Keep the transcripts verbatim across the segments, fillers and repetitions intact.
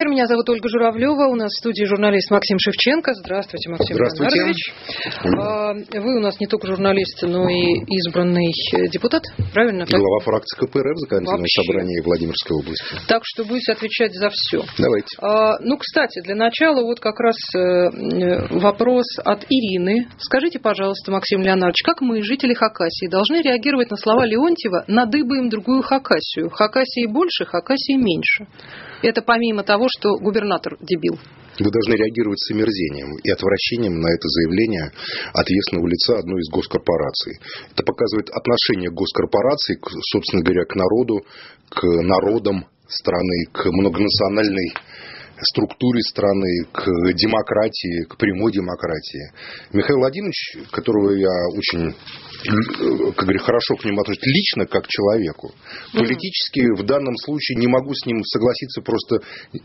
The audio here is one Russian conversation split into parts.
вечер. Меня зовут Ольга Журавлева. У нас в студии журналист Максим Шевченко. Здравствуйте, Максим Здравствуйте. Леонардович. Вы у нас не только журналист, но и избранный депутат, правильно? Глава фракции ка пэ эр эф в законодательном Вообще. собрании Владимирской области. Так что будете отвечать за все. Давайте. А, ну, кстати, для начала вот как раз вопрос от Ирины. Скажите, пожалуйста, Максим Леонардович, как мы, жители Хакасии, должны реагировать на слова Леонтьева «надыбаем другую Хакасию»? Хакасии больше, Хакасии меньше. Это помимо того, что губернатор дебил. Вы должны реагировать с омерзением и отвращением на это заявление ответственного лица одной из госкорпораций. Это показывает отношение госкорпорации, к, собственно говоря, к народу, к народам страны, к многонациональной структуре страны, к демократии, к прямой демократии. Михаил Владимирович, которого я очень, как говорю, хорошо к нему отношусь, лично как к человеку, политически в данном случае не могу с ним согласиться просто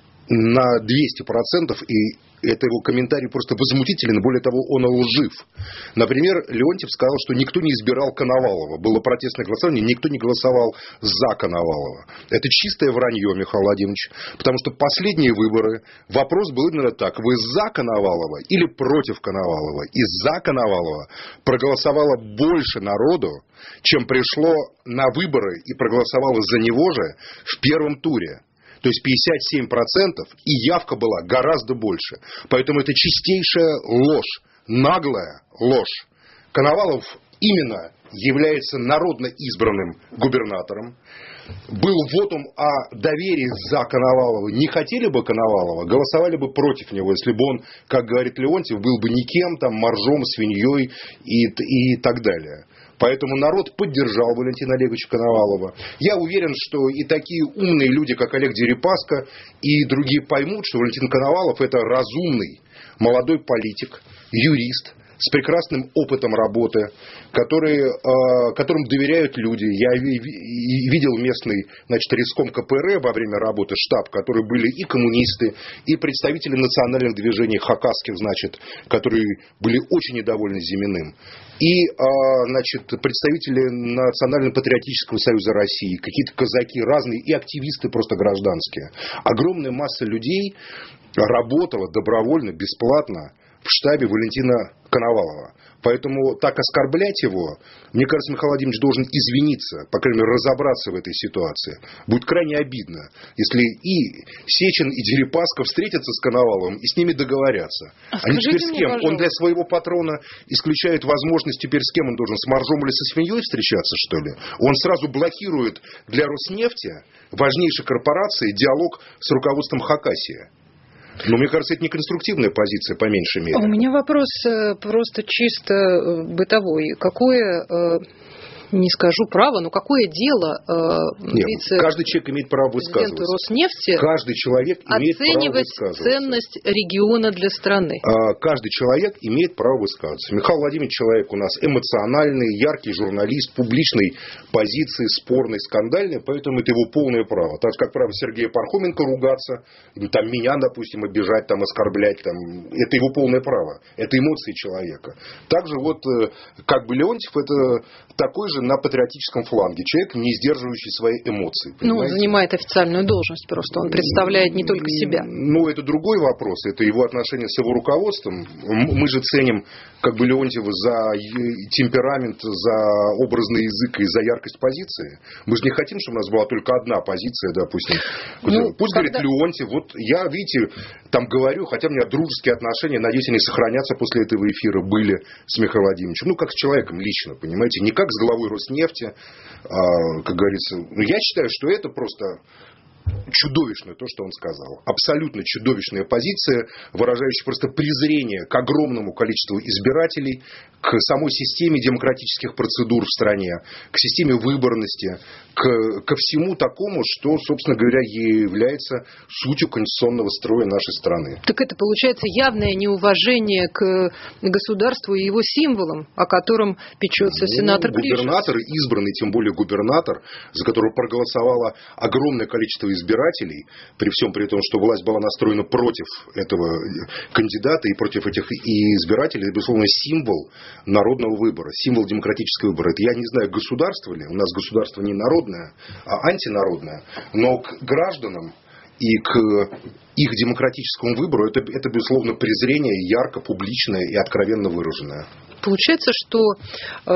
на двести процентов, и это его комментарий просто возмутителен, более того, он лжив. Например, Леонтьев сказал, что никто не избирал Коновалова. Было протестное голосование, никто не голосовал за Коновалова. Это чистое вранье, Михаил Владимирович, потому что последние выборы, вопрос был именно так: вы за Коновалова или против Коновалова? И за Коновалова проголосовало больше народу, чем пришло на выборы и проголосовало за него же в первом туре. То есть пятьдесят семь процентов, и явка была гораздо больше. Поэтому это чистейшая ложь, наглая ложь. Коновалов именно является народно избранным губернатором. Был вотум о доверии за Коновалова. Не хотели бы Коновалова, голосовали бы против него, если бы он, как говорит Леонтьев, был бы никем, там, моржом, свиньей и, и так далее. Поэтому народ поддержал Валентина Олеговича Коновалова. Я уверен, что и такие умные люди, как Олег Дерипаска, и другие поймут, что Валентин Коновалов – это разумный молодой политик, юрист, с прекрасным опытом работы, который, которым доверяют люди. Я видел местный, значит, риском ка пэ эр эф во время работы, штаб, которые были и коммунисты, и представители национальных движений хакасских, значит, которые были очень недовольны Зиминым, и, значит, представители Национально-патриотического союза России, какие-то казаки разные, и активисты просто гражданские. Огромная масса людей работала добровольно, бесплатно в штабе Валентина Коновалова. Поэтому так оскорблять его, мне кажется, Михаил Владимирович должен извиниться, по крайней мере, разобраться в этой ситуации. Будет крайне обидно, если и Сечин, и Дерипаска встретятся с Коноваловым и с ними договорятся. А Они теперь с кем? Мне, он для своего патрона исключает возможность, теперь с кем он должен? С моржом или со свиньей встречаться, что ли? Он сразу блокирует для Роснефти, важнейшей корпорации, диалог с руководством Хакасии. Но мне кажется, это не конструктивная позиция, по меньшей мере. У меня вопрос просто чисто бытовой. Какое, не скажу право, но какое дело Нет, вице... каждый человек имеет право высказываться. Роснефти каждый человек имеет право высказываться. Ценность региона для страны. Каждый человек имеет право высказываться. Михаил Владимирович человек у нас эмоциональный, яркий журналист, публичной позиции, спорной, скандальной, поэтому это его полное право. Так же, как право Сергея Пархоменко ругаться, там, меня, допустим, обижать, там, оскорблять, там, это его полное право. Это эмоции человека. Также вот, как бы Леонтьев, это такой же на патриотическом фланге. Человек, не сдерживающий свои эмоции. Понимаете? Ну, он занимает официальную должность просто. Он представляет не только себя. Ну, это другой вопрос. Это его отношения с его руководством. Мы же ценим как бы Леонтьева за темперамент, за образный язык и за яркость позиции. Мы же не хотим, чтобы у нас была только одна позиция, допустим. Ну, пусть когда... говорит Леонтьев, вот я, видите, там говорю, хотя у меня дружеские отношения, надеюсь, они сохранятся после этого эфира, были с Михаилом Владимировичем. Ну, как с человеком лично, понимаете, не как с главой Роснефти, а, как говорится. Я считаю, что это просто чудовищно то, что он сказал. Абсолютно чудовищная позиция, выражающая просто презрение к огромному количеству избирателей, к самой системе демократических процедур в стране, к системе выборности, к, ко всему такому, что, собственно говоря, является сутью конституционного строя нашей страны. Так это получается явное неуважение к государству и его символам, о котором печется ну, сенатор Клишес. Губернатор, избранный, тем более губернатор, за которого проголосовало огромное количество избирателей, при всем при том, что власть была настроена против этого кандидата и против этих и избирателей, это, безусловно, символ народного выбора, символ демократического выбора. Это я не знаю, государство ли, у нас государство не народное, а антинародное, но к гражданам и к их демократическому выбору, это, это, безусловно, презрение ярко, публичное и откровенно выраженное. Получается, что э,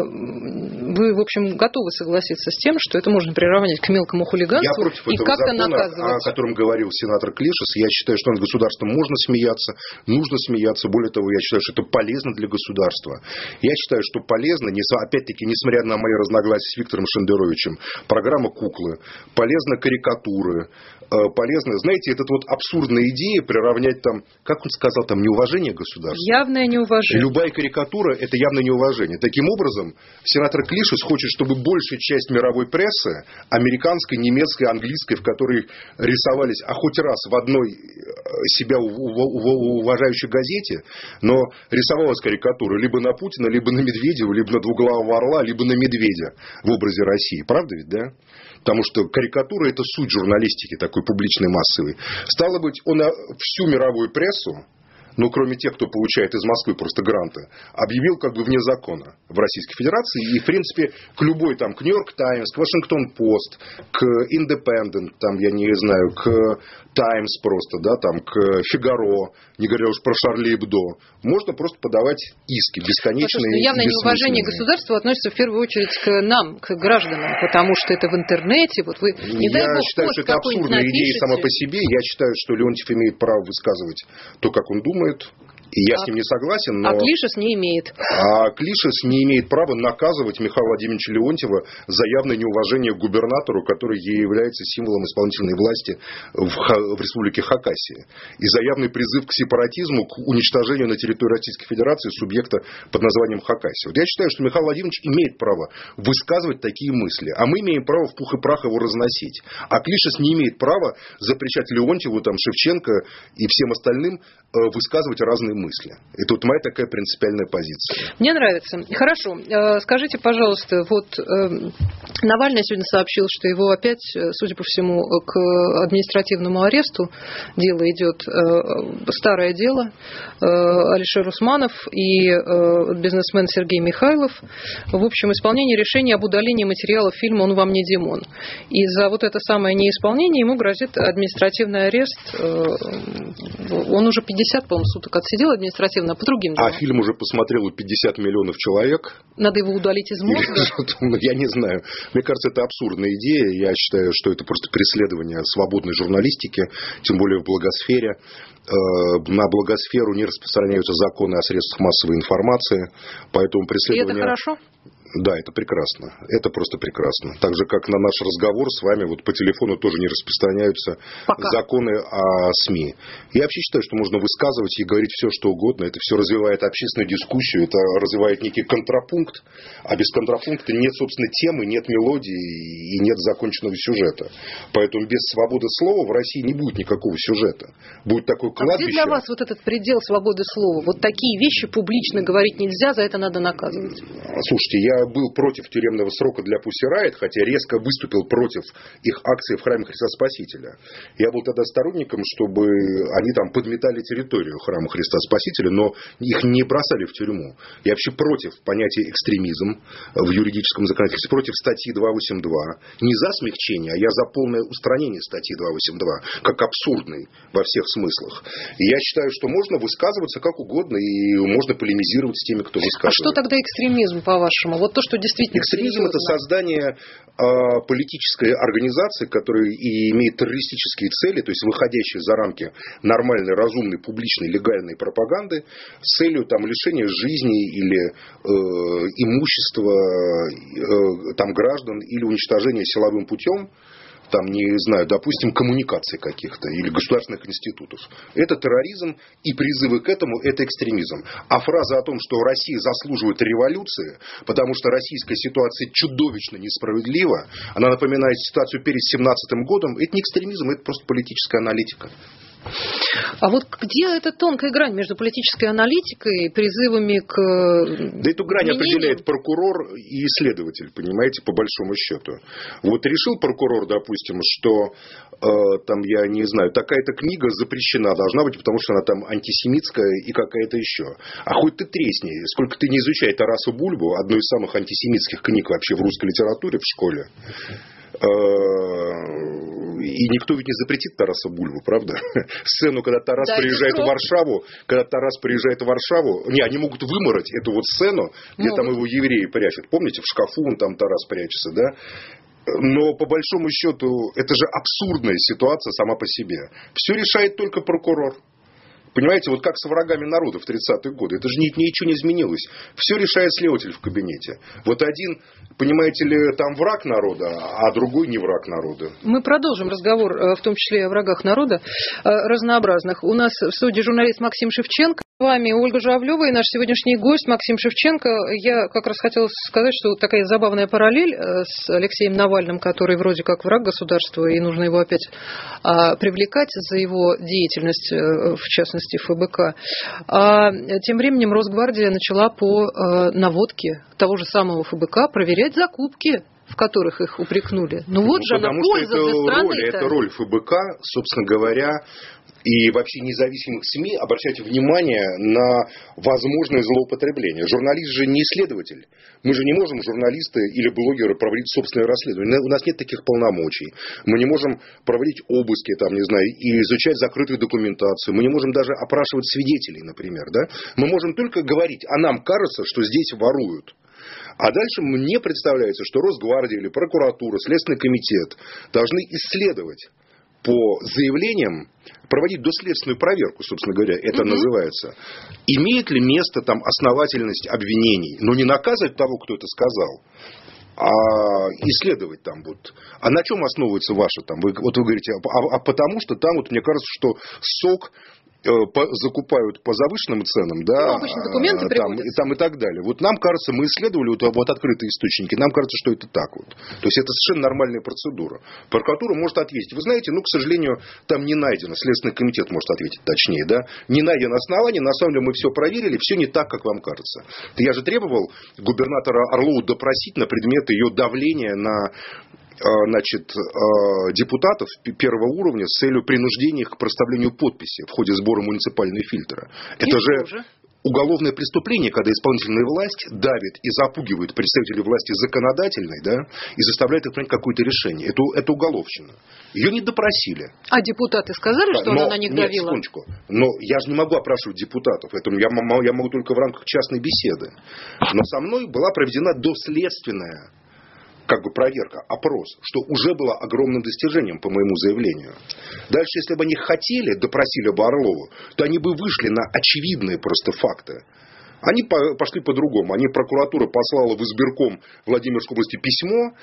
вы, в общем, готовы согласиться с тем, что это можно приравнять к мелкому хулиганству. Я против и этого как-то закона, наказывать. о котором говорил сенатор Клишес. Я считаю, что над государством можно смеяться, нужно смеяться. Более того, я считаю, что это полезно для государства. Я считаю, что полезно, опять-таки, несмотря на мои разногласия с Виктором Шендеровичем, программа «Куклы», полезно карикатуры, полезно, знаете, эта вот абсурдная идея приравнять там, как он сказал, там неуважение государства. Явное неуважение. Любая карикатура – это явное неуважение. Таким образом, сенатор Клишес хочет, чтобы большая часть мировой прессы, американской, немецкой, английской, в которой рисовались, а хоть раз в одной себя уважающей газете, но рисовалась карикатура либо на Путина, либо на Медведева, либо на двуглавого орла, либо на медведя в образе России. Правда ведь, да? Потому что карикатура – это суть журналистики, такой публичной, массовой. Стало быть, он всю мировую прессу, ну, кроме тех, кто получает из Москвы просто гранты, объявил как бы вне закона в Российской Федерации. И, в принципе, к любой, там, к Нью-Йорк Таймс, к Вашингтон Пост, к Индепендент, там, я не знаю, к Таймс просто, да, там, к Фигаро, не говоря уж про Шарли Эбдо, можно просто подавать иски бесконечные. Потому что явное неуважение государства относится в первую очередь к нам, к гражданам, потому что это в интернете. Вот вы, не я дай бог, считаю, что это абсурдная идея сама по себе. Я считаю, что Леонтьев имеет право высказывать то, как он думает. И я а, с ним не согласен, но... А Клишес не имеет. А Клишес не имеет права наказывать Михаила Владимировича Леонтьева за явное неуважение к губернатору, который является символом исполнительной власти в, в республике Хакасия. И за явный призыв к сепаратизму, к уничтожению на территории Российской Федерации субъекта под названием Хакасия. Вот я считаю, что Михаил Владимирович имеет право высказывать такие мысли. А мы имеем право в пух и прах его разносить. А Клишес не имеет права запрещать Леонтьеву, там, Шевченко и всем остальным высказывать разные мысли. Это вот моя такая принципиальная позиция. Мне нравится. Хорошо. Скажите, пожалуйста, вот Навальный сегодня сообщил, что его опять, судя по всему, к административному аресту дело идет. Старое дело. Алишер Усманов и бизнесмен Сергей Михайлов. В общем, исполнение решения об удалении материалов фильма «Он вам не Димон». И за вот это самое неисполнение ему грозит административный арест. Он уже пятьдесят, по-моему, суток отсидел административно, а по другим делам. А фильм уже посмотрело пятьдесят миллионов человек. Надо его удалить из мозга? Ну, я не знаю. Мне кажется, это абсурдная идея. Я считаю, что это просто преследование свободной журналистики, тем более в благосфере. На благосферу не распространяются законы о средствах массовой информации, поэтому преследование... И это хорошо? Да, это прекрасно. Это просто прекрасно. Так же, как на наш разговор с вами вот по телефону тоже не распространяются Пока. законы о СМИ. Я вообще считаю, что можно высказывать и говорить все, что угодно. Это все развивает общественную дискуссию, это развивает некий контрапункт. А без контрапункта нет, собственно, темы, нет мелодии и нет законченного сюжета. Поэтому без свободы слова в России не будет никакого сюжета. Будет такое кладбище. А где для вас вот этот предел свободы слова? Вот такие вещи публично говорить нельзя, за это надо наказывать. Слушайте, я был против тюремного срока для Pussy Riot, хотя резко выступил против их акции в храме Христа Спасителя. Я был тогда сторонником, чтобы они там подметали территорию храма Христа Спасителя, но их не бросали в тюрьму. Я вообще против понятия экстремизм в юридическом законодательстве, против статьи двести восемьдесят два. Не за смягчение, а я за полное устранение статьи двести восемьдесят два, как абсурдной во всех смыслах. И я считаю, что можно высказываться как угодно, и можно полемизировать с теми, кто высказывает. А что тогда экстремизм, по-вашему? Вот то, что действительно экстремизм – это создание э, политической организации, которая и имеет террористические цели, то есть выходящие за рамки нормальной, разумной, публичной, легальной пропаганды с целью там, лишения жизни или э, имущества э, там, граждан или уничтожения силовым путем, там, не знаю, допустим, коммуникаций каких-то или государственных институтов. Это терроризм, и призывы к этому – это экстремизм. А фраза о том, что Россия заслуживает революции, потому что российская ситуация чудовищно несправедлива, она напоминает ситуацию перед семнадцатым годом, это не экстремизм, это просто политическая аналитика. А вот где эта тонкая грань между политической аналитикой и призывами к... Да эту грань изменениям определяет прокурор и исследователь, понимаете, по большому счету. Вот решил прокурор, допустим, что э, там, я не знаю, такая-то книга запрещена должна быть, потому что она там антисемитская и какая-то еще. А хоть ты тресни, сколько ты не изучай Тарасу Бульбу, одну из самых антисемитских книг вообще в русской литературе в школе, и И никто ведь не запретит Тараса Бульбу, правда? Сцену, когда Тарас да, приезжает в Варшаву, когда Тарас приезжает в Варшаву, не, они могут вымороть эту вот сцену, где могут. Там его евреи прячут. Помните, в шкафу он там Тарас прячется, да? Но по большому счету это же абсурдная ситуация сама по себе. Все решает только прокурор. Понимаете, вот как с врагами народа в тридцатые годы. Это же ничего не изменилось. Все решает следователь в кабинете. Вот один, понимаете ли, там враг народа, а другой не враг народа. Мы продолжим разговор, в том числе и о врагах народа разнообразных. У нас в студии журналист Максим Шевченко. С вами Ольга Журавлева и наш сегодняшний гость Максим Шевченко. Я как раз хотела сказать, что такая забавная параллель с Алексеем Навальным, который вроде как враг государства, и нужно его опять а, привлекать за его деятельность, в частности эф бэ ка. А тем временем Росгвардия начала по а, наводке того же самого эф бэ ка проверять закупки, в которых их упрекнули. Ну вот ну, же она польза для страны. Это роль эф бэ ка, собственно говоря, и вообще независимых СМИ обращать внимание на возможное злоупотребление. Журналист же не исследователь. Мы же не можем, журналисты или блогеры, проводить собственное расследование. У нас нет таких полномочий. Мы не можем проводить обыски, там, не знаю, и изучать закрытую документацию. Мы не можем даже опрашивать свидетелей, например. Да? Мы можем только говорить, а нам кажется, что здесь воруют. А дальше мне представляется, что Росгвардия или прокуратура, Следственный комитет должны исследовать по заявлениям, проводить доследственную проверку, собственно говоря, это угу. называется. Имеет ли место там основательность обвинений? Но не наказывать того, кто это сказал, а исследовать там вот. А на чем основывается ваше там? Вы, вот вы говорите, а, а потому что там вот мне кажется, что сок по, закупают по завышенным ценам, да, ну, документы там, и, там и так далее. Вот нам кажется, мы исследовали вот, вот открытые источники, нам кажется, что это так вот. То есть это совершенно нормальная процедура. Прокуратура может ответить. Вы знаете, ну, к сожалению, там не найдено, Следственный комитет может ответить точнее, да, не найдено основание, на самом деле мы все проверили, все не так, как вам кажется. Я же требовал губернатора Орлову допросить на предмет ее давления на значит, депутатов первого уровня с целью принуждения их к проставлению подписи в ходе сбора муниципального фильтра. Это же, же уголовное преступление, когда исполнительная власть давит и запугивает представителей власти законодательной, да, и заставляет их принять какое-то решение. Это, это уголовщина. Ее не допросили. А депутаты сказали, что но, она на них нет, давила? Секундочку. Но я же не могу опрашивать депутатов. Это я, я могу только в рамках частной беседы. Но со мной была проведена доследственная как бы проверка, опрос, что уже было огромным достижением по моему заявлению. Дальше, если бы они хотели, допросили бы Орлову, то они бы вышли на очевидные просто факты. Они пошли по-другому. Они, прокуратура послала в избирком Владимирской области письмо.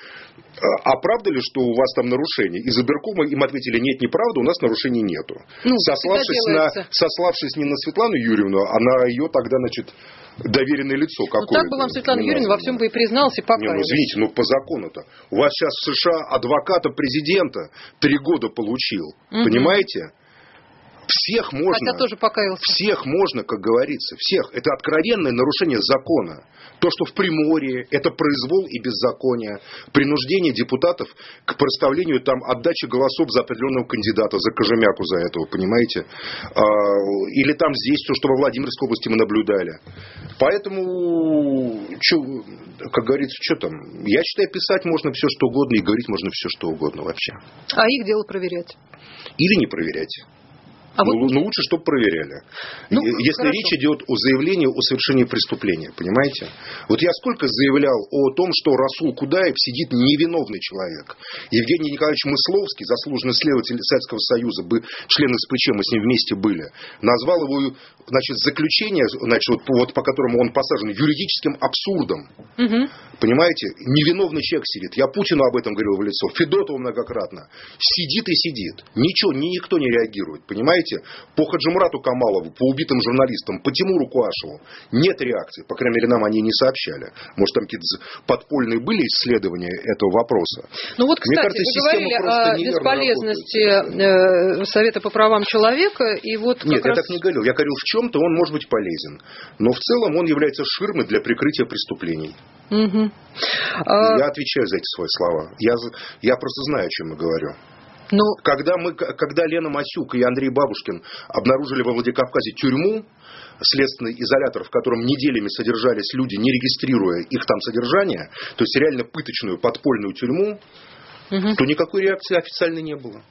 А правда ли, что у вас там нарушения? Из избиркома им ответили, нет, неправда, у нас нарушений нету. Ну, сославшись, на, сославшись не на Светлану Юрьевну, а на ее тогда, значит, доверенное лицо какое-то. Ну, так бы вам Светлана Юрьевна во всем бы и призналась, и покаялась. Не, ну, извините, ну по закону-то. У вас сейчас в США адвоката президента три года получил. Угу. Понимаете? Всех можно, хотя тоже покаялся. Всех можно, как говорится, всех. Это откровенное нарушение закона. То, что в Приморье, это произвол и беззаконие, принуждение депутатов к проставлению там отдачи голосов за определенного кандидата, за Кожемяку за этого, понимаете? Или там здесь, то, что во Владимирской области мы наблюдали. Поэтому, что, как говорится, что там? Я считаю, писать можно все, что угодно, и говорить можно все, что угодно вообще. А их дело проверять? Или не проверять. А ну, вот... ну, лучше, чтобы проверяли. Ну, если хорошо. Речь идет о заявлении о совершении преступления, понимаете? Вот я сколько заявлял о том, что Расул Кудаев сидит невиновный человек. Евгений Николаевич Мысловский, заслуженный следователь Советского Союза, член эс пэ че, мы с ним вместе были, назвал его, значит, заключение, значит, вот, вот, по которому он посажен, юридическим абсурдом. Угу. Понимаете? Невиновный человек сидит. Я Путину об этом говорил в лицо, Федотову многократно. Сидит и сидит. Ничего, ни, никто не реагирует. Понимаете? По Хаджимурату Камалову, по убитым журналистам, по Тимуру Куашеву нет реакции. По крайней мере, нам они не сообщали. Может, там какие-то подпольные были исследования этого вопроса. Ну вот, кстати, кажется, вы говорили о бесполезности Совета по правам человека. И вот нет, раз... я так не говорил. Я говорил, в чем-то он может быть полезен. Но в целом он является ширмой для прикрытия преступлений. Угу. Я отвечаю за эти свои слова. Я, я просто знаю, о чем я говорю. Но... Когда, мы, когда Лена Масюк и Андрей Бабушкин обнаружили во Владикавказе тюрьму, следственный изолятор, в котором неделями содержались люди, не регистрируя их там содержание, то есть реально пыточную подпольную тюрьму, угу. то никакой реакции официально не было.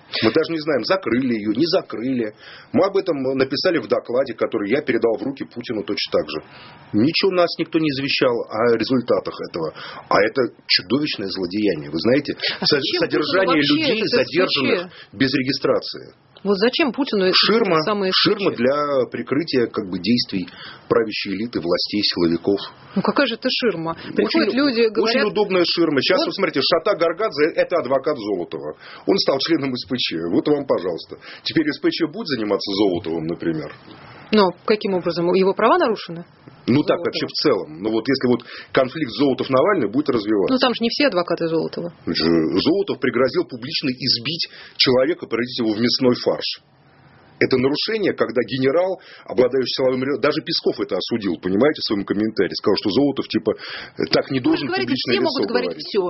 Мы даже не знаем, закрыли ее, не закрыли. Мы об этом написали в докладе, который я передал в руки Путину точно так же. Ничего нас никто не извещал о результатах этого. А это чудовищное злодеяние. Вы знаете, а содержание людей, задержанных без регистрации. Вот зачем Путину ширма, самые ширма для прикрытия как бы, действий правящей элиты, властей, силовиков. Ну какая же это ширма? Приходят очень, люди, говорят... Очень удобная ширма. Сейчас, вот... вот смотрите, Шата Гаргадзе – это адвокат Золотова. Он стал членом СПЧ. Вот вам, пожалуйста. Теперь СПЧ будет заниматься Золотовым, например? Но каким образом? Его права нарушены? Ну так вообще в целом. Ну вот если вот конфликт Золотов-Навальный будет развиваться. Ну там же не все адвокаты Золотова. Золотов пригрозил публично избить человека, превратить его в мясной фарш. Это нарушение, когда генерал, обладающий силовым рядом, даже Песков это осудил, понимаете, в своем комментарии. Сказал, что Золотов типа так не должен публично лицо все могут говорить все.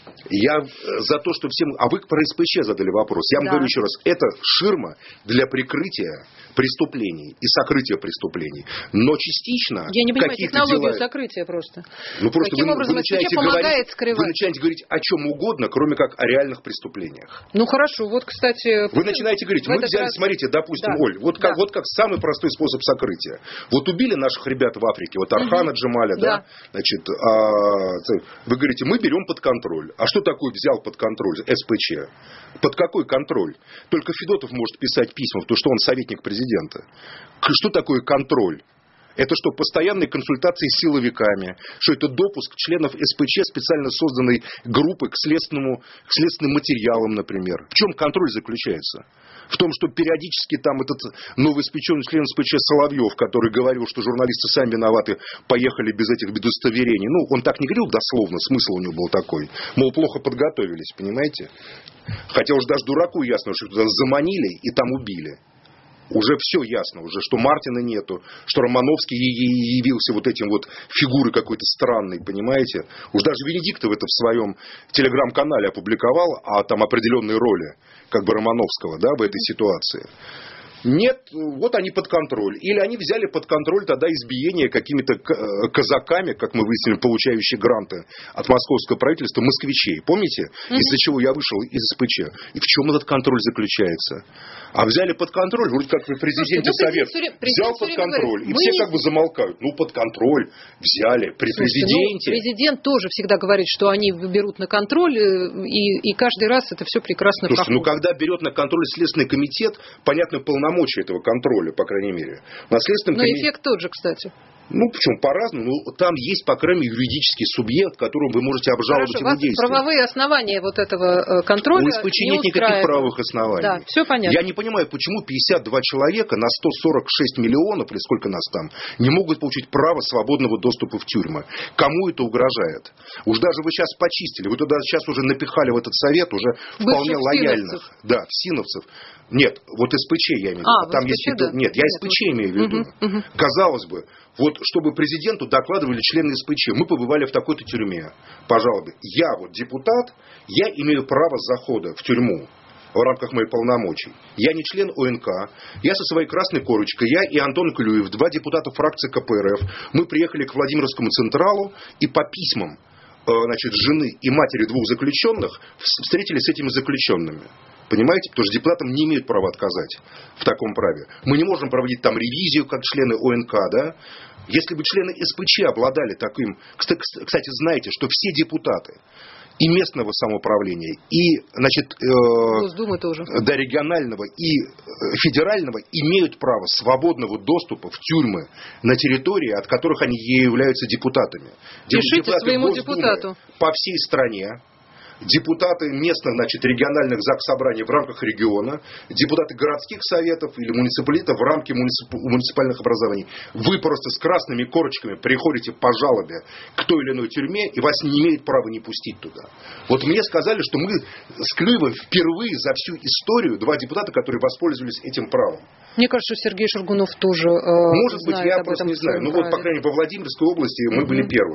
Я за то, что всем... А вы про СПЧ задали вопрос. Я вам да. говорю еще раз. Это ширма для прикрытия преступлений и сокрытия преступлений. Но частично... Я не понимаю технологию дела... сокрытия просто. Ну, просто Каким вы, образом вы СПЧ помогает говорить, скрывать? Вы начинаете говорить о чем угодно, кроме как о реальных преступлениях. Ну, хорошо. Вот, кстати... Вы начинаете говорить, мы взяли, раз... смотрите, допустим, да. Оль, вот, да. как, вот как самый простой способ сокрытия. Вот убили наших ребят в Африке, вот Архана угу. Джамаля, да? да? Значит, а, вы говорите, мы берем под контроль. А что такое взял под контроль СПЧ? Под какой контроль? Только Федотов может писать письма, потому что он советник президента. Что такое контроль? Это что, постоянные консультации с силовиками? Что это допуск членов СПЧ специально созданной группы к, следственному, к следственным материалам, например? В чем контроль заключается? В том, что периодически там этот новоиспеченный член СПЧ Соловьев, который говорил, что журналисты сами виноваты, поехали без этих удостоверений. Ну, он так не говорил дословно, смысл у него был такой. Мол, плохо подготовились, понимаете? Хотя уж даже дураку ясно, что туда заманили и там убили. Уже все ясно, уже, что Мартина нету, что Романовский явился вот этим вот фигурой какой-то странной, понимаете? Уж даже Венедиктов это в своем телеграм-канале опубликовал, а там определенные роли, как бы Романовского, да, в этой ситуации. Нет, вот они под контроль. Или они взяли под контроль тогда избиение какими-то казаками, как мы выяснили, получающие гранты от московского правительства, москвичей. Помните, mm-hmm. из-за чего я вышел из СПЧ? И в чем этот контроль заключается? А взяли под контроль, вроде как при президенте Совет взял под контроль. Говорит, и все не... как бы замолкают. Ну, под контроль взяли при Слушайте, президенте. Ну, президент тоже всегда говорит, что они берут на контроль, и, и каждый раз это все прекрасно Слушайте, проходит. ну, когда берет на контроль Следственный комитет, понятно, полномочия этого контроля, по крайней мере. На Следственном Но комитете... эффект тот же, кстати. Ну, почему по-разному, но там есть, по крайней мере, юридический субъект, которому вы можете обжаловать Хорошо, его действия. Правовые основания вот этого контроля у СПЧ нет никаких правовых оснований. Да, все понятно. Я не понимаю, почему пятьдесят два человека на сто сорок шесть миллионов, или сколько нас там, не могут получить право свободного доступа в тюрьмы. Кому это угрожает? Уж даже вы сейчас почистили, вы туда сейчас уже напихали в этот совет уже вполне Бывших лояльных. синовцев. Да, синовцев. Нет, вот СПЧ я имею в виду. А, там СПЧ, есть... да. Нет, я СПЧ Нет. имею в виду. Угу, угу. Казалось бы, вот чтобы президенту докладывали члены СПЧ, мы побывали в такой-то тюрьме. Пожалуйста, я вот депутат, я имею право захода в тюрьму в рамках моих полномочий. Я не член ОНК, я со своей красной корочкой, я и Антон Клюев, два депутата фракции КПРФ, мы приехали к Владимирскому Централу и по письмам значит, жены и матери двух заключенных встретились с этими заключенными. Понимаете? Потому что депутатам не имеют права отказать в таком праве. Мы не можем проводить там ревизию, как члены ОНК, да? Если бы члены СПЧ обладали таким... Кстати, знаете, что все депутаты и местного самоуправления, и, значит, Госдумы тоже. Да, регионального и федерального имеют право свободного доступа в тюрьмы на территории, от которых они являются депутатами. Пишите депутаты своему Госдумы депутату. По всей стране. Депутаты местных, значит, региональных заксобраний в рамках региона, депутаты городских советов или муниципалитетов в рамке муницип... муниципальных образований. Вы просто с красными корочками приходите по жалобе к той или иной тюрьме, и вас не имеют права не пустить туда. Вот мне сказали, что мы с Клюевым впервые за всю историю два депутата, которые воспользовались этим правом. Мне кажется, что Сергей Шургунов тоже э, Может быть, знает я об просто этом не знаю. Ну вот, по крайней мере, во Владимирской области мы угу. были первыми.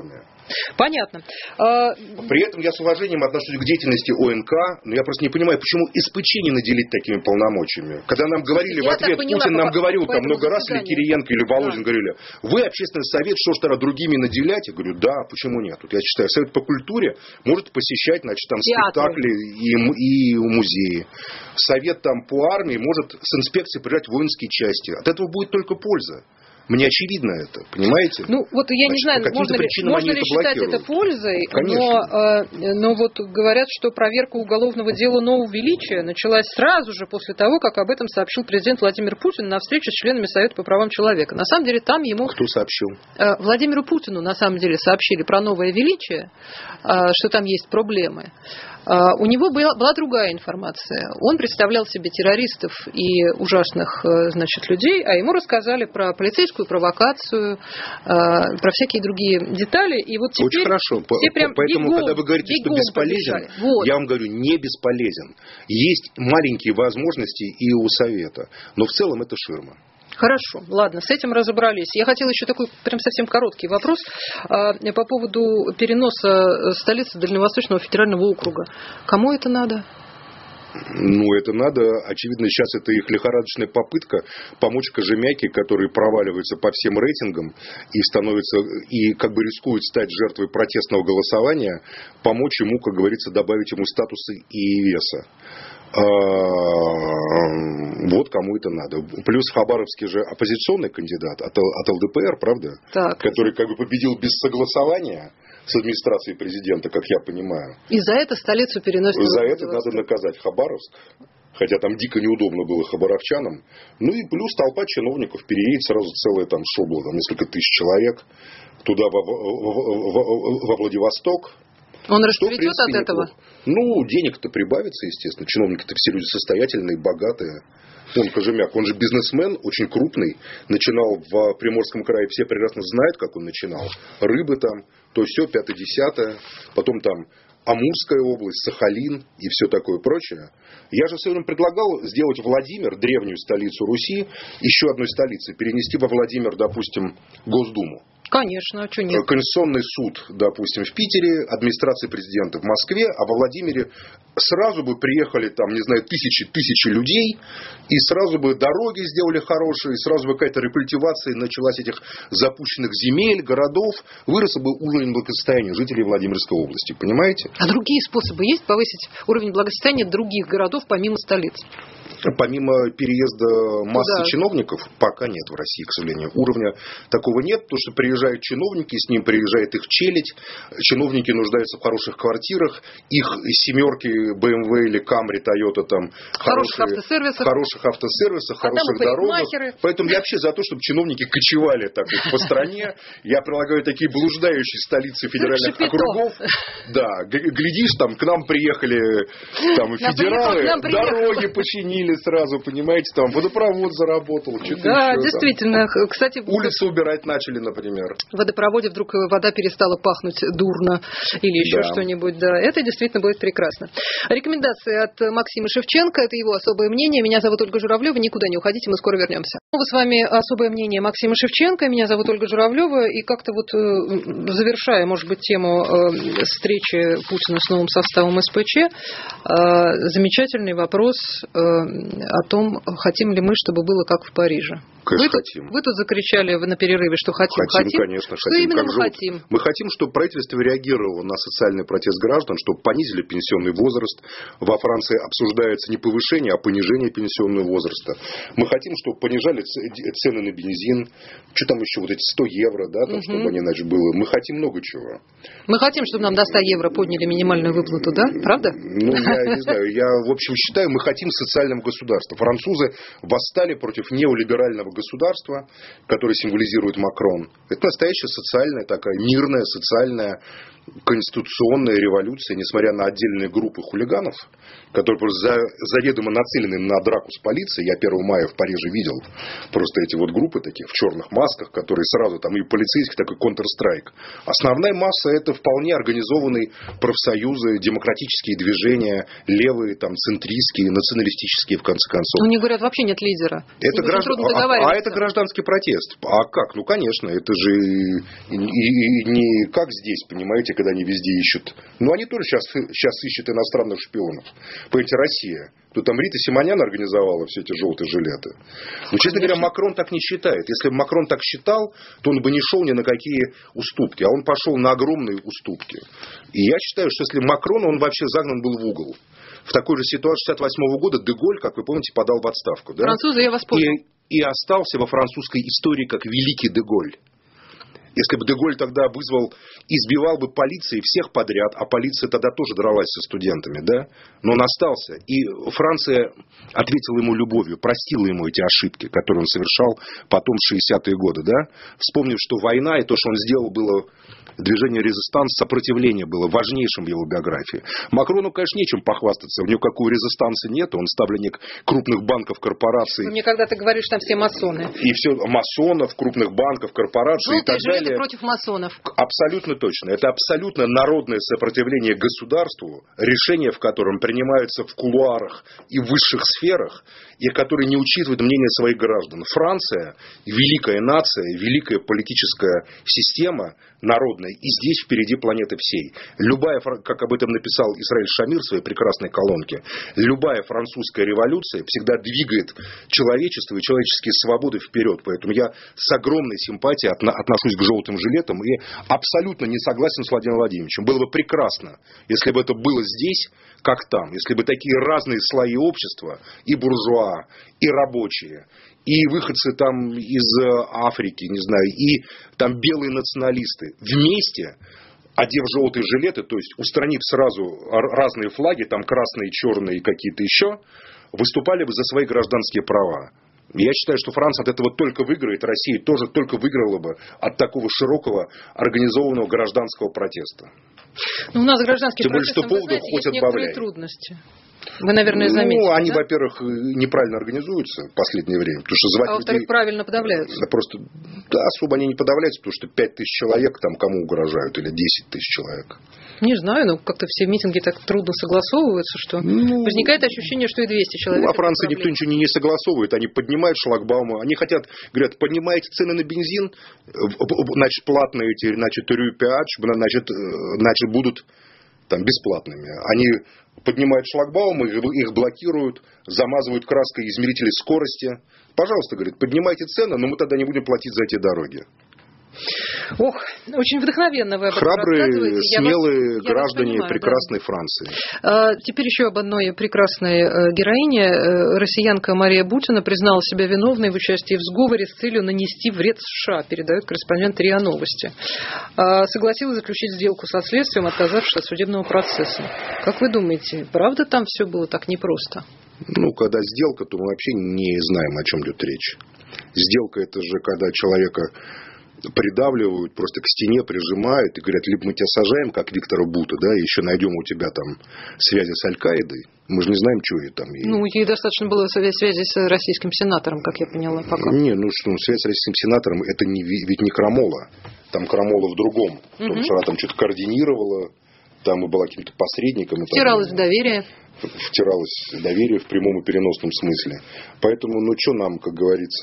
Понятно. При этом я с уважением отношусь к деятельности ОНК, но я просто не понимаю, почему СПЧ не наделить такими полномочиями. Когда нам говорили я в ответ, поняла, Путин нам говорил там много раз, или Кириенко, или Володин да. говорили, вы, общественный совет, что ж тогда другими наделять? Я говорю, да, почему нет? Вот я считаю, совет по культуре может посещать, значит, там театры. Спектакли и, и музеи. Совет там по армии может с инспекцией приезжать в воинские части. От этого будет только польза. Мне очевидно это, понимаете? Ну, вот я Значит, не знаю, можно ли, можно ли считать это пользой, но, но вот говорят, что проверка уголовного дела нового величия началась сразу же после того, как об этом сообщил президент Владимир Путин на встрече с членами Совета по правам человека. На самом деле там ему... Кто сообщил? Владимиру Путину на самом деле сообщили про новое величие, что там есть проблемы. У него была, была другая информация. Он представлял себе террористов и ужасных, значит, людей, а ему рассказали про полицейскую провокацию, про всякие другие детали. И вот теперь очень хорошо. Все прям Поэтому, бегом, когда вы говорите, что бесполезен, вот. Я вам говорю, не бесполезен. Есть маленькие возможности и у Совета, но в целом это ширма. Хорошо, ладно, с этим разобрались. Я хотела еще такой прям совсем короткий вопрос а, по поводу переноса столицы Дальневосточного федерального округа. Кому это надо? Ну, это надо. Очевидно, сейчас это их лихорадочная попытка помочь Кожемяке, который проваливается по всем рейтингам и становится, и как бы рискует стать жертвой протестного голосования, помочь ему, как говорится, добавить ему статуса и веса. Вот кому это надо. Плюс Хабаровский же оппозиционный кандидат от, от ЛДПР, правда? Так. Который как бы победил без согласования с администрацией президента, как я понимаю. И за это столицу переносят. За это надо наказать Хабаровск. Хотя там дико неудобно было хабаровчанам. Ну и плюс толпа чиновников переедет сразу целое там шобло, там несколько тысяч человек туда во, во, во, во Владивосток. Он расцветет от этого? Неплохо. Ну, денег-то прибавится, естественно. Чиновники-то все люди состоятельные, богатые. Он Кожемяк, он же бизнесмен, очень крупный. Начинал в Приморском крае, все прекрасно знают, как он начинал. Рыбы там, то все, пятое-десятое. Потом там Амурская область, Сахалин и все такое прочее. Я же сегодня предлагал сделать Владимир, древнюю столицу Руси, еще одной столицей, перенести во Владимир, допустим, Госдуму. Конечно, а что нет? Конституционный суд, допустим, в Питере, администрация президента в Москве, а во Владимире сразу бы приехали там, не знаю, тысячи, тысячи людей, и сразу бы дороги сделали хорошие, и сразу бы какая-то рекультивация началась этих запущенных земель, городов, вырос бы уровень благосостояния жителей Владимирской области, понимаете? А другие способы есть повысить уровень благосостояния других городов помимо столиц? Помимо переезда массы да. чиновников, пока нет в России, к сожалению. Уровня такого нет, потому что приезжают чиновники, с ним приезжает их челядь, чиновники нуждаются в хороших квартирах, их семерки бэ эм вэ или Камри, Тойота там хороших хорошие, автосервисах, хороших, автосервисах, а хороших дорогах. Поэтому я вообще за то, чтобы чиновники кочевали так вот по стране. Я предлагаю такие блуждающие столицы федеральных округов. Да, глядишь, там к нам приехали там федералы, дороги починили сразу, понимаете, там водопровод заработал. Да, еще, действительно. Там, кстати, улицы убирать начали, например. В водопроводе вдруг вода перестала пахнуть дурно или еще да. что-нибудь. Да, это действительно будет прекрасно. Рекомендации от Максима Шевченко. Это его особое мнение. Меня зовут Ольга Журавлева. Никуда не уходите, мы скоро вернемся. Мы с вами особое мнение Максима Шевченко. Меня зовут Ольга Журавлева. И как-то вот завершая, может быть, тему встречи Путина с новым составом эс пэ че, замечательный вопрос о том, хотим ли мы, чтобы было как в Париже. Конечно, вы, хотим. Тут, вы тут закричали на перерыве, что хотим, хотим. Хотим, конечно, что хотим. именно как мы же хотим? Мы хотим, чтобы правительство реагировало на социальный протест граждан, чтобы понизили пенсионный возраст. Во Франции обсуждается не повышение, а понижение пенсионного возраста. Мы хотим, чтобы понижали цены на бензин. Что там еще, вот эти сто евро, да, там, угу. чтобы они, значит, было. Мы хотим много чего. Мы хотим, чтобы нам до ста евро подняли минимальную выплату, да? Правда? Ну, я не знаю. Я, в общем, считаю, мы хотим социального государства. Французы восстали против неолиберального государства, которое символизирует Макрон. Это настоящая социальная такая, мирная, социальная конституционная революция, несмотря на отдельные группы хулиганов, которые просто заведомо нацелены на драку с полицией. Я первого мая в Париже видел просто эти вот группы таких в черных масках, которые сразу там и полицейских, так и Counter-Strike. Основная масса это вполне организованные профсоюзы, демократические движения, левые, там, центристские, националистические, в конце концов. Ну, не говорят, вообще нет лидера. Это граждан... а, а это гражданский протест. А как? Ну, конечно, это же и, и, и не как здесь, понимаете, когда они везде ищут. Но они тоже сейчас, сейчас ищут иностранных шпионов. Понимаете, Россия. То там Рита Симонян организовала все эти желтые жилеты. Но, честно говоря, Макрон так не считает. Если бы Макрон так считал, то он бы не шел ни на какие уступки. А он пошел на огромные уступки. И я считаю, что если Макрон, он вообще загнан был в угол. В такой же ситуации шестьдесят восьмого года Де-Голь, как вы помните, подал в отставку. Да? Французы, я вас понял. И, и остался во французской истории как великий Де-Голь. Если бы Де-Голь тогда вызвал, избивал бы полиции всех подряд, а полиция тогда тоже дралась со студентами, да? Но он остался. И Франция ответила ему любовью, простила ему эти ошибки, которые он совершал потом в шестидесятые годы, да? Вспомнив, что война и то, что он сделал, было движение резистанс, сопротивление было важнейшим в его биографии. Макрону, конечно, нечем похвастаться. У него какой резистанции нет, он ставленник крупных банков, корпораций. Вы мне когда-то говоришь, что там все масоны. И все масонов, крупных банков, корпораций и так далее. Против масонов. Абсолютно точно. Это абсолютно народное сопротивление государству, решения в котором принимаются в кулуарах и высших сферах, и которые не учитывают мнение своих граждан. Франция – великая нация, великая политическая система народная, и здесь впереди планеты всей. Любая, как об этом написал Исраэль Шамир в своей прекрасной колонке, любая французская революция всегда двигает человечество и человеческие свободы вперед. Поэтому я с огромной симпатией отношусь к желтым жилетам и абсолютно не согласен с Владимиром Владимировичем. Было бы прекрасно, если бы это было здесь, как там. Если бы такие разные слои общества, и буржуа, и рабочие, и выходцы там из Африки, не знаю, и там белые националисты вместе, одев желтые жилеты, то есть устранив сразу разные флаги, там красные, черные и какие-то еще, выступали бы за свои гражданские права. Я считаю, что Франция от этого только выиграет, Россия тоже только выиграла бы от такого широкого организованного гражданского протеста. Но у нас гражданский Тем более, протест, что поводов знаете, хоть есть отбавляй. трудности. Вы, наверное, заметили. Ну, они, да? во-первых, неправильно организуются в последнее время. Потому что звать а во-вторых, людей... правильно подавляются. Да, просто, да, особо они не подавляются, потому что пять тысяч человек там кому угрожают, или десять тысяч человек. Не знаю, но как-то все митинги так трудно согласовываются, что ну, возникает ощущение, что и двести человек. Ну, во Франции никто ничего не, не согласовывает. Они поднимают шлагбаумы. Они хотят, говорят, поднимаете цены на бензин, значит, платные эти, значит, рю-пиач, значит, значит, будут там бесплатными. Они поднимают шлагбаумы, их блокируют, замазывают краской измерители скорости. Пожалуйста, говорит, поднимайте цены, но мы тогда не будем платить за эти дороги. Ох, очень вдохновенно вы об этом рассказываете. Храбрые, смелые вас, граждане понимаю, прекрасной да. Франции. А, теперь еще об одной прекрасной героине. Россиянка Мария Бутина признала себя виновной в участии в сговоре с целью нанести вред США, передает корреспондент РИА Новости. А, согласилась заключить сделку со следствием, отказавшись от судебного процесса. Как вы думаете, правда там все было так непросто? Ну, когда сделка, то мы вообще не знаем, о чем идет речь. Сделка – это же когда человека придавливают, просто к стене прижимают и говорят, либо мы тебя сажаем, как Виктора Бута, да, и еще найдем у тебя там связи с Аль-Каидой. Мы же не знаем, что ей там. Ну, ей достаточно было связи с российским сенатором, как я поняла, пока. Не, ну что, связь с российским сенатором, это не, ведь не Крамола. Там Крамола в другом. Угу. Потому что она там что-то координировала, там и была каким-то посредником. Втиралась в доверие. Втиралось доверие в прямом и переносном смысле. Поэтому, ну, что нам, как говорится...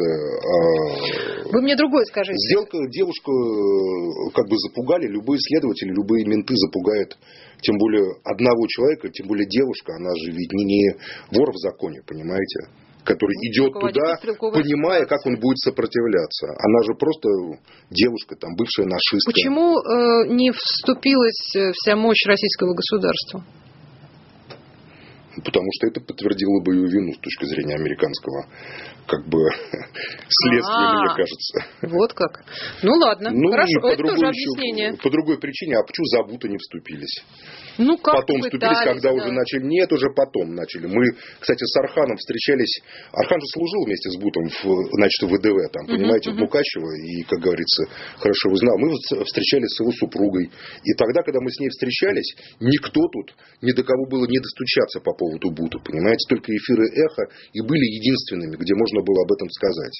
Э, Вы мне другое скажите. Сделка, девушку как бы запугали, любые следователи, любые менты запугают, тем более одного человека, тем более девушка, она же ведь не, не вор в законе, понимаете? Который ну, идет туда, понимая, как он будет сопротивляться. Она же просто девушка, там, бывшая нашистка. Почему э, не вступилась вся мощь российского государства? Потому что это подтвердило бы ее вину с точки зрения американского как бы следствия, А-а-а. мне кажется. Вот как. Ну ладно, ну, хорошо, по это другой тоже еще, объяснение. По другой причине, а почему за Бута не вступились? Ну, как потом вступились, когда да. уже начали. Нет, уже потом начали. Мы, кстати, с Арханом встречались. Архан же служил вместе с Бутом в, значит, в ВДВ, там, понимаете, uh-huh, uh-huh. в Мукачево, и, как говорится, хорошо вы знали. Мы встречались с его супругой. И тогда, когда мы с ней встречались, никто тут, ни до кого было не достучаться по поводу Бута, понимаете. Только эфиры «Эхо» и были единственными, где можно было об этом сказать.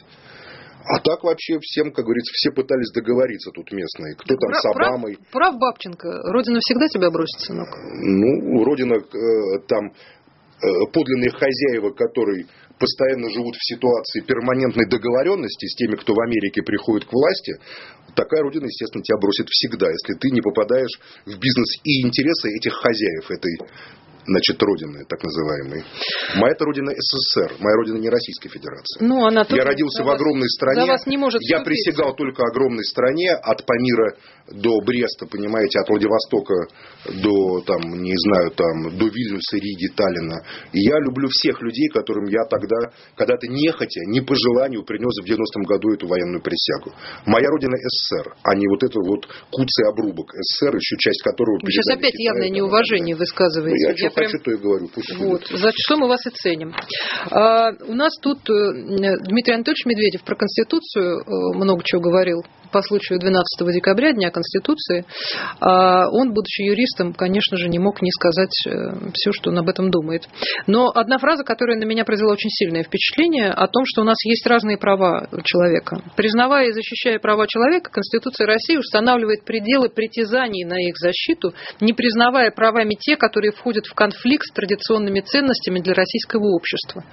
А так вообще всем, как говорится, все пытались договориться тут местные. Кто там прав, с Обамой. Прав, прав Бабченко. Родина всегда тебя бросит, сынок. Ну, Родина, э, там э, подлинные хозяева, которые постоянно живут в ситуации перманентной договоренности с теми, кто в Америке приходит к власти, такая Родина, естественно, тебя бросит всегда, если ты не попадаешь в бизнес и интересы этих хозяев этой, значит, родины, так называемой. Моя родина СССР, моя родина не Российская Федерация. Ну, она я родился в огромной вас, стране. За вас не может я вступиться. присягал только огромной стране, от Памира до Бреста, понимаете, от Владивостока до, там, не знаю, там, до Вильнюса, Риги, Таллина. И я люблю всех людей, которым я тогда, когда-то нехотя, не по желанию принес в девяностом году эту военную присягу. Моя родина СССР, а не вот это вот куцый обрубок СССР, еще часть которого... Вы сейчас опять Китая, явное неуважение высказываете. Ну, я что прям... хочу, то и говорю. Пусть вот. За что мы вас и ценим. А, у нас тут Дмитрий Анатольевич Медведев про Конституцию много чего говорил по случаю двенадцатого декабря, Дня Конституции. А он, будучи юристом, конечно же, не мог не сказать все, что он об этом думает. Но одна фраза, которая на меня произвела очень сильное впечатление, о том, что у нас есть разные права человека. Признавая и защищая права человека, Конституция России устанавливает пределы притязаний на их защиту, не признавая правами те, которые входят в конфликт с традиционными ценностями для российского общества.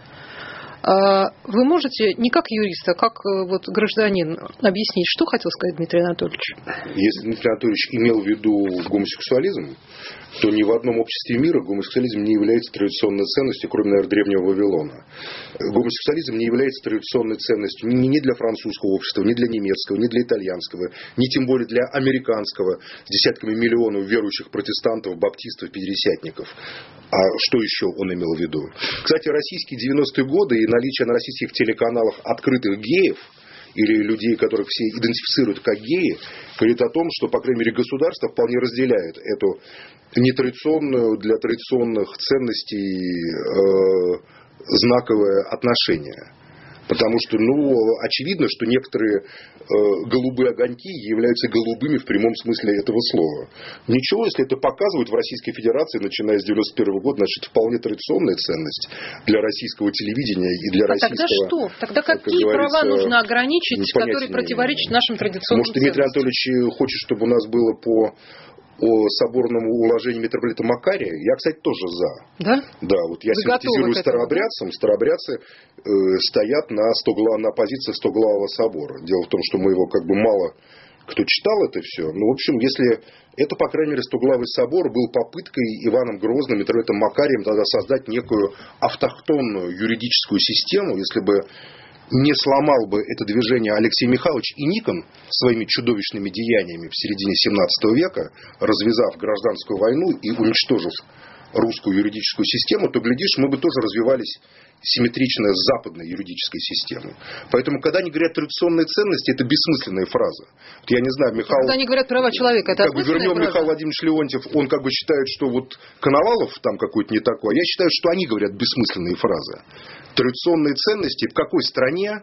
Вы можете не как юрист, а как вот гражданин объяснить, что хотел сказать Дмитрий Анатольевич? Если Дмитрий Анатольевич имел в виду гомосексуализм, то ни в одном обществе мира гомосексуализм не является традиционной ценностью, кроме, наверное, древнего Вавилона. Гомосексуализм не является традиционной ценностью ни для французского общества, ни для немецкого, ни для итальянского, ни тем более для американского, с десятками миллионов верующих протестантов, баптистов, пятидесятников. А что еще он имел в виду? Кстати, российские девяностые годы и наличие на российских телеканалах открытых геев, или людей, которых все идентифицируют как геи, говорит о том, что, по крайней мере, государство вполне разделяет эту нетрадиционную для традиционных ценностей э, знаковое отношение. Потому что, ну, очевидно, что некоторые э, голубые огоньки являются голубыми в прямом смысле этого слова. Ничего, если это показывают в Российской Федерации, начиная с девяносто первого года, значит, вполне традиционная ценность для российского телевидения и для а российского... Тогда что? Тогда какие как права нужно ограничить, которые противоречат нашим традиционным Может, Дмитрий Анатольевич хочет, чтобы у нас было по... о соборному уложению митрополита Макария, я, кстати, тоже за. Да? Да, вот я симпатизирую старообрядцам. Да? Старообрядцы э, стоят на, стоглав... на позиции стоглавого собора. Дело в том, что мы его как бы мало кто читал это все. Ну, в общем, если это, по крайней мере, стоглавый собор был попыткой Иваном Грозным, митрополитом Макарием тогда создать некую автохтонную юридическую систему, если бы не сломал бы это движение Алексей Михайлович и Никон своими чудовищными деяниями в середине семнадцатого века, развязав гражданскую войну и уничтожив русскую юридическую систему, то, глядишь, мы бы тоже развивались симметрично с западной юридической системой. Поэтому, когда они говорят традиционные ценности, это бессмысленная фраза. Вот я не знаю, Михаил... Когда они говорят права человека, это как бы вернем фраза? Михаил Владимирович Леонтьев, он как бы считает, что вот Коновалов там какой-то не такой. Я считаю, что они говорят бессмысленные фразы. Традиционные ценности в какой стране,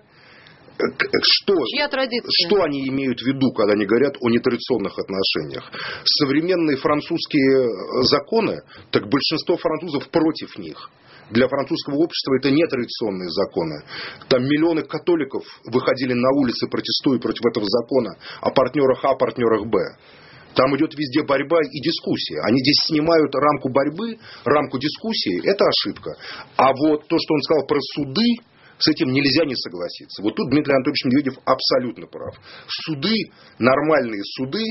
что, что они имеют в виду, когда они говорят о нетрадиционных отношениях? Современные французские законы, так большинство французов против них. Для французского общества это нетрадиционные законы. Там миллионы католиков выходили на улицы, протестуя против этого закона о партнерах А, партнерах Б. Там идет везде борьба и дискуссия. Они здесь снимают рамку борьбы, рамку дискуссии. Это ошибка. А вот то, что он сказал про суды, с этим нельзя не согласиться. Вот тут Дмитрий Анатольевич Медведев абсолютно прав. Суды, нормальные суды,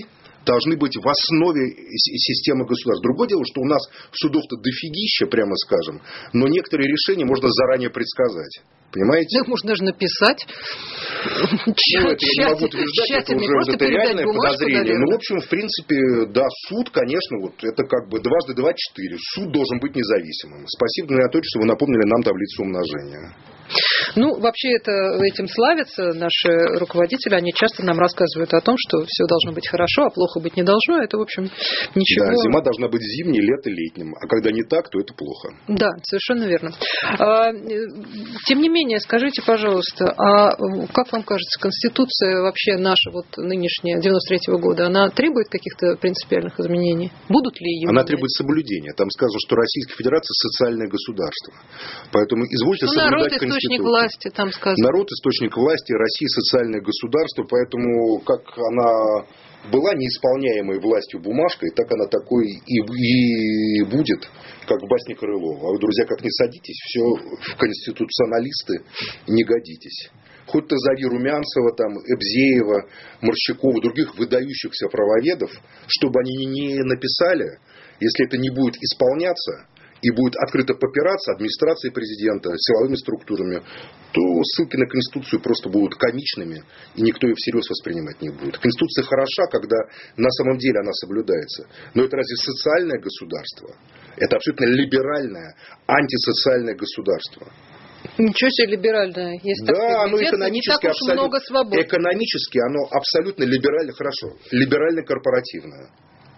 должны быть в основе системы государства. Другое дело, что у нас судов-то дофигища, прямо скажем, но некоторые решения можно заранее предсказать. Понимаете? Их можно даже написать. Ну, это я не могу утверждать, это уже вот это реальное подозрение. Ну, в общем, в принципе, да, суд, конечно, вот это как бы дважды два четыре. Суд должен быть независимым. Спасибо, Дмитрий Анатольевич, что вы напомнили нам таблицу умножения. Ну, вообще, это, этим славятся наши руководители. Они часто нам рассказывают о том, что все должно быть хорошо, а плохо быть не должно. Это, в общем, ничего. Да, зима должна быть зимней, лето летним. А когда не так, то это плохо. Да, совершенно верно. А, тем не менее, скажите, пожалуйста, а как вам кажется, Конституция вообще наша, вот нынешняя, девяносто третьего года, она требует каких-то принципиальных изменений? Будут ли ее? Она менять? Требует соблюдения. Там сказано, что Российская Федерация социальное государство. Поэтому извольте ну, соблюдать народ, Конституцию. Источник власти, там сказано. Народ, источник власти, Россия социальное государство, поэтому как она была неисполняемой властью бумажкой, так она такой и, и будет, как в басне Крылова. А вы, друзья, как не садитесь, все в конституционалисты не годитесь. Хоть ты зови Румянцева, там, Эбзеева, Морщакова, других выдающихся правоведов, чтобы они не написали, если это не будет исполняться, и будет открыто попираться администрацией президента, силовыми структурами, то ссылки на Конституцию просто будут комичными, и никто ее всерьез воспринимать не будет. Конституция хороша, когда на самом деле она соблюдается. Но это разве социальное государство? Это абсолютно либеральное, антисоциальное государство. Ничего себе либеральное. Есть да, оно экономически, не так уж много свобод. Экономически оно абсолютно либерально, хорошо, либерально-корпоративное.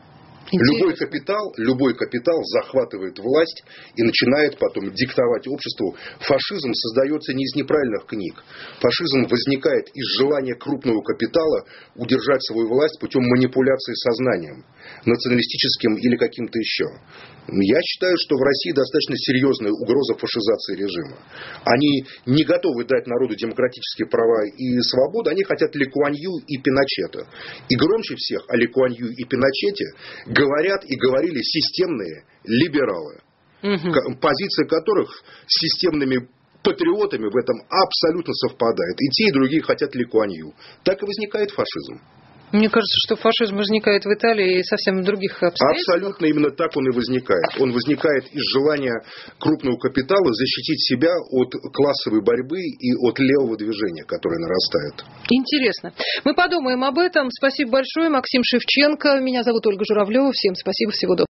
Любой капитал, любой капитал захватывает власть и начинает потом диктовать обществу. Фашизм создается не из неправильных книг. Фашизм возникает из желания крупного капитала удержать свою власть путем манипуляции сознанием, националистическим или каким-то еще. Я считаю, что в России достаточно серьезная угроза фашизации режима. Они не готовы дать народу демократические права и свободы, они хотят Ли Куан Ю и Пиночета. И громче всех о Ли Куан Ю и Пиночете говорят и говорили системные либералы, угу. позиция которых с системными патриотами в этом абсолютно совпадает. И те, и другие хотят Ли Куан Ю. Так и возникает фашизм. Мне кажется, что фашизм возникает в Италии и совсем в других обстоятельствах. Абсолютно именно так он и возникает. Он возникает из желания крупного капитала защитить себя от классовой борьбы и от левого движения, которое нарастает. Интересно. Мы подумаем об этом. Спасибо большое, Максим Шевченко. Меня зовут Ольга Журавлева. Всем спасибо. Всего доброго.